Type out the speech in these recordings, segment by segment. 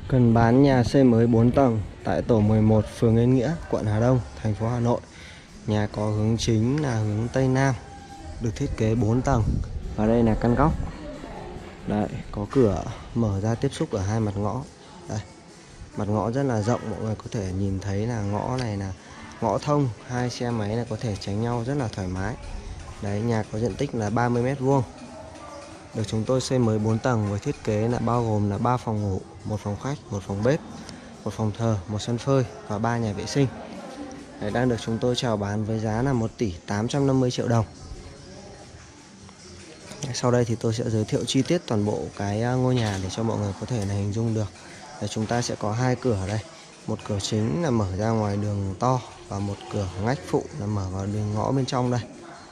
Cần bán nhà xây mới 4 tầng tại tổ 11 phường Yên Nghĩa, quận Hà Đông, thành phố Hà Nội. Nhà có hướng chính là hướng Tây Nam, được thiết kế 4 tầng. Và đây là căn góc. Đấy, có cửa mở ra tiếp xúc ở hai mặt ngõ. Đây, mặt ngõ rất là rộng, mọi người có thể nhìn thấy là ngõ này là ngõ thông, hai xe máy là có thể tránh nhau rất là thoải mái. Đấy, nhà có diện tích là 30 m². Được chúng tôi xây mới 4 tầng với thiết kế là bao gồm là 3 phòng ngủ, 1 phòng khách, 1 phòng bếp, 1 phòng thờ, 1 sân phơi và 3 nhà vệ sinh. Đấy, đang được chúng tôi chào bán với giá là 1.850.000.000 đồng. Sau đây thì tôi sẽ giới thiệu chi tiết toàn bộ cái ngôi nhà để cho mọi người có thể là hình dung được. Đấy, chúng ta sẽ có hai cửa ở đây. Một cửa chính là mở ra ngoài đường to và một cửa ngách phụ là mở vào đường ngõ bên trong đây.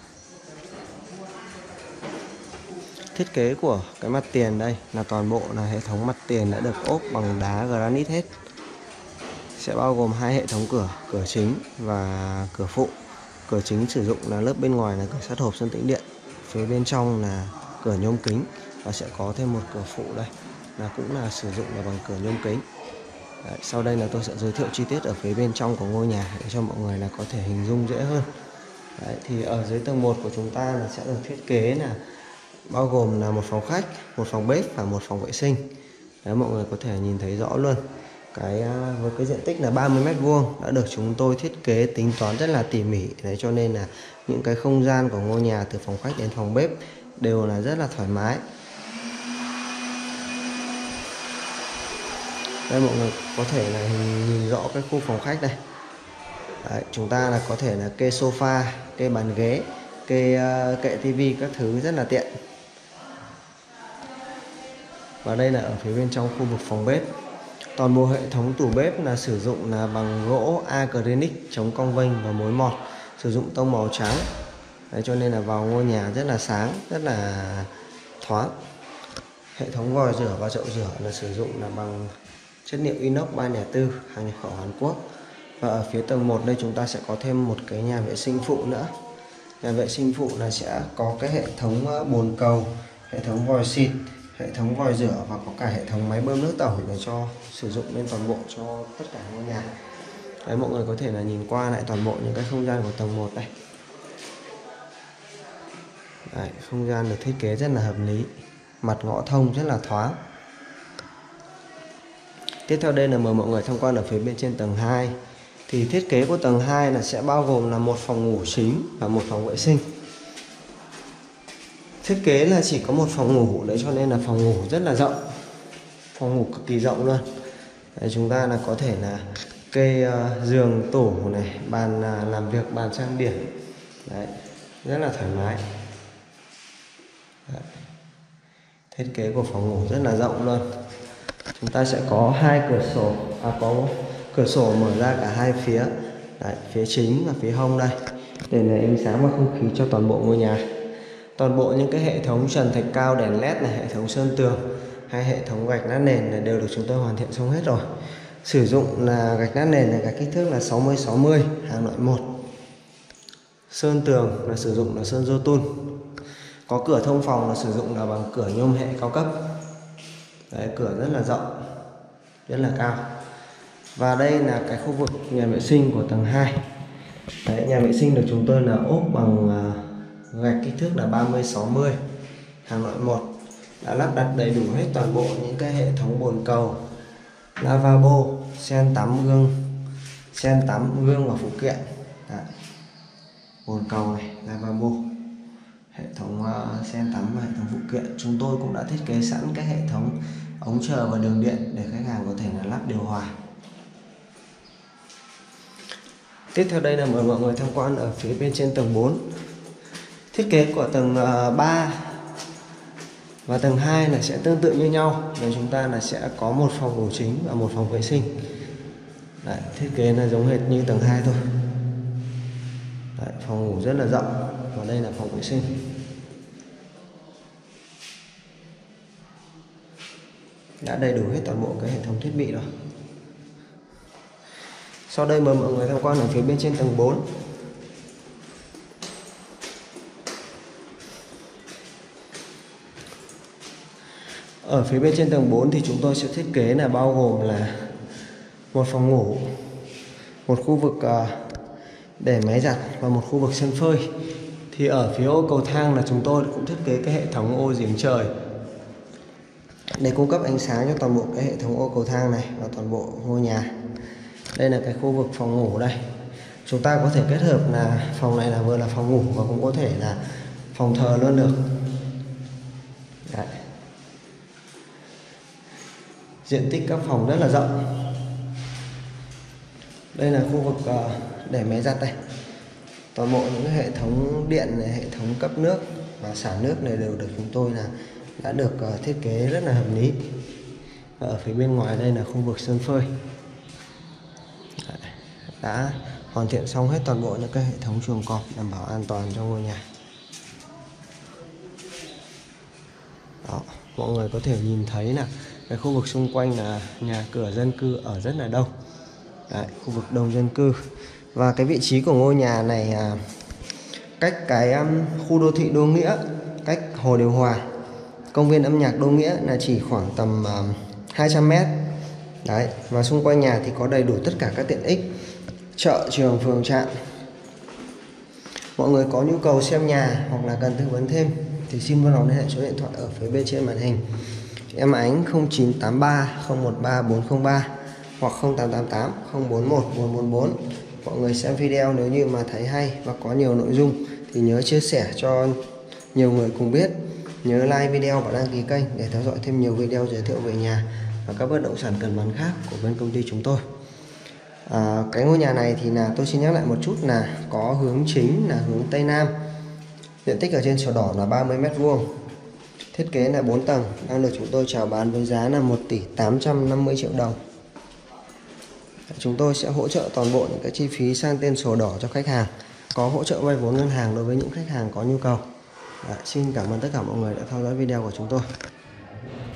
Thiết kế của cái mặt tiền đây là toàn bộ là hệ thống mặt tiền đã được ốp bằng đá granite hết. Sẽ bao gồm hai hệ thống cửa, cửa chính và cửa phụ. Cửa chính sử dụng là lớp bên ngoài là cửa sắt hộp sơn tĩnh điện, phía bên trong là cửa nhôm kính và sẽ có thêm một cửa phụ đây là cũng là sử dụng là bằng cửa nhôm kính. Đấy, sau đây là tôi sẽ giới thiệu chi tiết ở phía bên trong của ngôi nhà để cho mọi người là có thể hình dung dễ hơn. Đấy, thì ở dưới tầng 1 của chúng ta là sẽ được thiết kế là bao gồm là một phòng khách, một phòng bếp và một phòng vệ sinh. Đấy, mọi người có thể nhìn thấy rõ luôn. Với cái diện tích là 30 m² đã được chúng tôi thiết kế tính toán rất là tỉ mỉ. Đấy, cho nên là những cái không gian của ngôi nhà từ phòng khách đến phòng bếp đều là rất là thoải mái. Đây, mọi người có thể là nhìn rõ cái khu phòng khách đây. Đấy, chúng ta là có thể là kê sofa, kê bàn ghế, kê kệ tivi các thứ rất là tiện. Và đây là ở phía bên trong khu vực phòng bếp. Toàn bộ hệ thống tủ bếp là sử dụng là bằng gỗ acrylic chống cong vênh và mối mọt, sử dụng tông màu trắng. Đấy, cho nên là vào ngôi nhà rất là sáng, rất là thoáng. Hệ thống vòi rửa và chậu rửa là sử dụng là bằng chất liệu inox 304 hàng nhập khẩu Hàn Quốc. Và ở phía tầng 1 đây chúng ta sẽ có thêm một cái nhà vệ sinh phụ nữa. Nhà vệ sinh phụ là sẽ có cái hệ thống bồn cầu, hệ thống vòi xịt, hệ thống vòi rửa và có cả hệ thống máy bơm nước tổng để cho sử dụng lên toàn bộ cho tất cả ngôi nhà. Đấy, mọi người có thể là nhìn qua lại toàn bộ những cái không gian của tầng 1 đây. Đấy, không gian được thiết kế rất là hợp lý, mặt ngõ thông rất là thoáng. Tiếp theo đây là mời mọi người tham quan ở phía bên trên tầng 2. Thì thiết kế của tầng 2 là sẽ bao gồm là một phòng ngủ chính và một phòng vệ sinh. Thiết kế là chỉ có một phòng ngủ, đấy cho nên là phòng ngủ rất là rộng. Phòng ngủ cực kỳ rộng luôn. Đấy, chúng ta là có thể là kê giường, tủ này, bàn làm việc, bàn trang điểm. Đấy, rất là thoải mái. Đấy. Thiết kế của phòng ngủ rất là rộng luôn. Chúng ta sẽ có hai cửa sổ, có cửa sổ mở ra cả hai phía. Đấy, phía chính và phía hông đây, để lấy ánh sáng và không khí cho toàn bộ ngôi nhà. Toàn bộ những cái hệ thống trần thạch cao, đèn led này, hệ thống sơn tường hay hệ thống gạch lát nền này đều được chúng tôi hoàn thiện xong hết rồi. Sử dụng là gạch lát nền này, gạch kích thước là 60-60 hàng loại 1. Sơn tường là sử dụng là sơn Jotun. Có cửa thông phòng là sử dụng là bằng cửa nhôm hệ cao cấp. Đấy, cửa rất là rộng, rất là cao. Và đây là cái khu vực nhà vệ sinh của tầng 2. Đấy, nhà vệ sinh được chúng tôi là ốp bằng gạch kích thước là 30-60 hàng loại 1. Đã lắp đặt đầy đủ hết toàn bộ những cái hệ thống bồn cầu, lavabo, sen tắm gương và phụ kiện. Đấy, bồn cầu này, lavabo, hệ thống sen tắm và hệ thống phụ kiện. Chúng tôi cũng đã thiết kế sẵn cái hệ thống ống chờ và đường điện để khách hàng có thể là lắp điều hòa. Tiếp theo đây là mời mọi người tham quan ở phía bên trên tầng 4. Thiết kế của tầng 3 và tầng 2 là sẽ tương tự như nhau. Và chúng ta là sẽ có một phòng ngủ chính và một phòng vệ sinh. Đấy, thiết kế là giống hệt như tầng 2 thôi. Đấy, phòng ngủ rất là rộng và đây là phòng vệ sinh. Đã đầy đủ hết toàn bộ cái hệ thống thiết bị rồi. Sau đây mời mọi người tham quan ở phía bên trên tầng 4. Ở phía bên trên tầng 4 thì chúng tôi sẽ thiết kế là bao gồm là một phòng ngủ, một khu vực để máy giặt và một khu vực sân phơi. Thì ở phía ô cầu thang là chúng tôi cũng thiết kế cái hệ thống ô giếng trời để cung cấp ánh sáng cho toàn bộ cái hệ thống ô cầu thang này và toàn bộ ngôi nhà. Đây là cái khu vực phòng ngủ đây. Chúng ta có thể kết hợp là phòng này là vừa là phòng ngủ và cũng có thể là phòng thờ luôn được. Đấy. Diện tích các phòng rất là rộng. Đây là khu vực để máy giặt đây. Toàn bộ những hệ thống điện này, hệ thống cấp nước và xả nước này đều được chúng tôi là đã được thiết kế rất là hợp lý. Ở phía bên ngoài đây là khu vực sân phơi. Đã hoàn thiện xong hết toàn bộ những cái hệ thống chuồng cọp đảm bảo an toàn cho ngôi nhà. Đó, mọi người có thể nhìn thấy là cái khu vực xung quanh là nhà cửa dân cư ở rất là đông. Đấy, khu vực đông dân cư. Và cái vị trí của ngôi nhà này cách cái khu đô thị Đô Nghĩa, cách hồ điều hòa, công viên âm nhạc Đô Nghĩa là chỉ khoảng tầm 200 m. Đấy, và xung quanh nhà thì có đầy đủ tất cả các tiện ích, chợ, trường, phường, trạm. Mọi người có nhu cầu xem nhà hoặc là cần tư vấn thêm thì xin vui lòng liên hệ số điện thoại ở phía bên trên màn hình. Em Ánh 0983 013 403 hoặc 0888 041 444. Mọi người xem video nếu như mà thấy hay và có nhiều nội dung thì nhớ chia sẻ cho nhiều người cùng biết. Nhớ like video và đăng ký kênh để theo dõi thêm nhiều video giới thiệu về nhà và các bất động sản cần bán khác của bên công ty chúng tôi. Cái ngôi nhà này thì là tôi xin nhắc lại một chút là có hướng chính là hướng Tây Nam. Diện tích ở trên sổ đỏ là 30 m². Thiết kế là 4 tầng, đang được chúng tôi chào bán với giá là 1 tỷ 850 triệu đồng. Chúng tôi sẽ hỗ trợ toàn bộ những cái chi phí sang tên sổ đỏ cho khách hàng, có hỗ trợ vay vốn ngân hàng đối với những khách hàng có nhu cầu. Xin cảm ơn tất cả mọi người đã theo dõi video của chúng tôi.